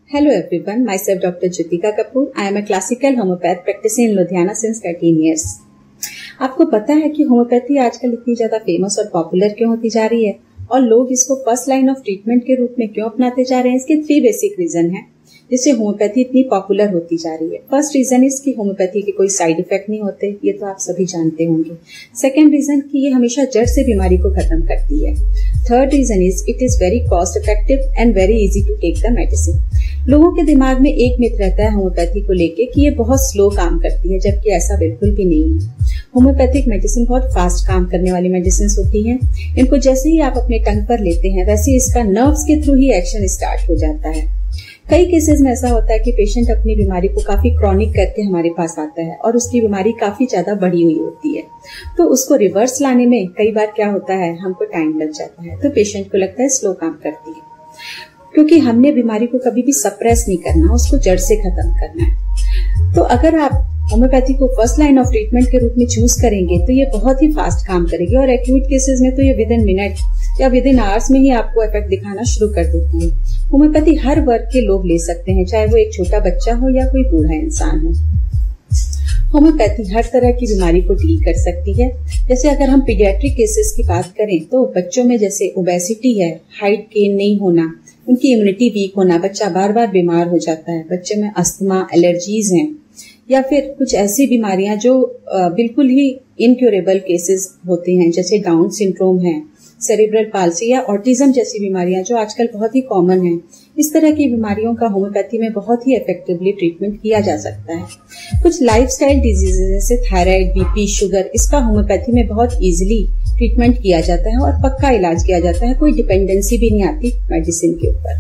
Hello everyone, myself Dr. Jyotika Kapoor. I am a classical homeopath practicing in Ludhiana since 13 years. आपको पता है कि homeopathy आजकल इतनी ज्यादा फेमस और पॉपुलर क्यों होती जा रही है और लोग इसको फर्स्ट लाइन ऑफ ट्रीटमेंट के रूप में क्यों अपनाते जा रहे हैं? इसके 3 बेसिक रीजन हैं जिससे होम्योपैथी इतनी पॉपुलर होती जा रही है। फर्स्ट रीजन इज कि होम्योपैथी के कोई साइड इफेक्ट नहीं होते, ये तो आप सभी जानते होंगे। सेकेंड रीजन कि ये हमेशा जड़ से बीमारी को खत्म करती है। Third reason is it is very cost effective and very easy to take the medicine. लोगों के दिमाग में एक मिथ रहता है होम्योपैथी को लेके कि ये बहुत स्लो काम करती है, जबकि ऐसा बिल्कुल भी नहीं है। होम्योपैथिक मेडिसिन बहुत फास्ट काम करने वाली मेडिसिन होती हैं। इनको जैसे ही आप अपने टंग पर लेते हैं वैसे इसका नर्व्स के थ्रू ही एक्शन स्टार्ट हो जाता है। कई केसेस में ऐसा होता है कि पेशेंट अपनी बीमारी को काफी क्रॉनिक करके हमारे पास आता है और उसकी बीमारी काफी ज्यादा बढ़ी हुई होती है, तो उसको रिवर्स लाने में कई बार क्या होता है, हमको टाइम लग जाता है। तो पेशेंट को लगता है स्लो काम करती है, क्योंकि हमने बीमारी को कभी भी सप्रेस नहीं करना, उसको जड़ से खत्म करना है। तो अगर आप होम्योपैथी को फर्स्ट लाइन ऑफ ट्रीटमेंट के रूप में चूज करेंगे तो ये बहुत ही फास्ट काम करेगी और एक्यूट केसेस में तो ये विद इन मिनट या विद इन आवर्स में ही आपको इफेक्ट दिखाना शुरू कर देती है। होम्योपैथी हर वर्ग के लोग ले सकते हैं, चाहे वो एक छोटा बच्चा हो या कोई बूढ़ा इंसान हो। होम्योपैथी हर तरह की बीमारी को डील कर सकती है। जैसे अगर हम पीडियाट्रिक केसेस की बात करें तो बच्चों में जैसे ओबेसिटी है, हाइट गेन नहीं होना, उनकी इम्यूनिटी वीक होना, बच्चा बार बार बीमार हो जाता है, बच्चे में अस्थमा, एलर्जीज हैं या फिर कुछ ऐसी बीमारियां जो बिल्कुल ही इनक्यूरेबल केसेस होते हैं, जैसे डाउन सिंड्रोम है, सेरिब्रल पाल्सी या ऑटिज्म जैसी बीमारियां जो आजकल बहुत ही कॉमन है। इस तरह की बीमारियों का होम्योपैथी में बहुत ही इफेक्टिवली ट्रीटमेंट किया जा सकता है। कुछ लाइफस्टाइल डिजीजेस जैसे थायराइड, बीपी, शुगर, इसका होम्योपैथी में बहुत इजीली ट्रीटमेंट किया जाता है और पक्का इलाज किया जाता है, कोई डिपेंडेंसी भी नहीं आती मेडिसिन के ऊपर।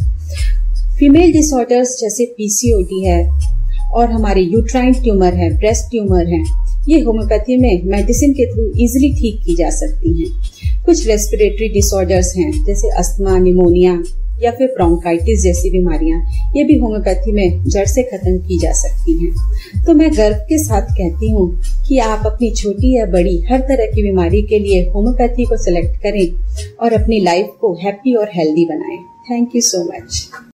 फीमेल डिसऑर्डर्स जैसे पीसीओडी है और हमारे यूट्राइन ट्यूमर है, ब्रेस्ट ट्यूमर है, ये होम्योपैथी में मेडिसिन के थ्रू इजीली ठीक की जा सकती हैं। कुछ रेस्पिरेटरी डिसऑर्डर्स हैं जैसे अस्थमा, निमोनिया या फिर ब्रोंकाइटिस जैसी बीमारियां, ये भी होम्योपैथी में जड़ से खत्म की जा सकती हैं। तो मैं गर्व के साथ कहती हूँ कि आप अपनी छोटी या बड़ी हर तरह की बीमारी के लिए होम्योपैथी को सिलेक्ट करें और अपनी लाइफ को हैप्पी और हेल्दी बनाएं। Thank you so much.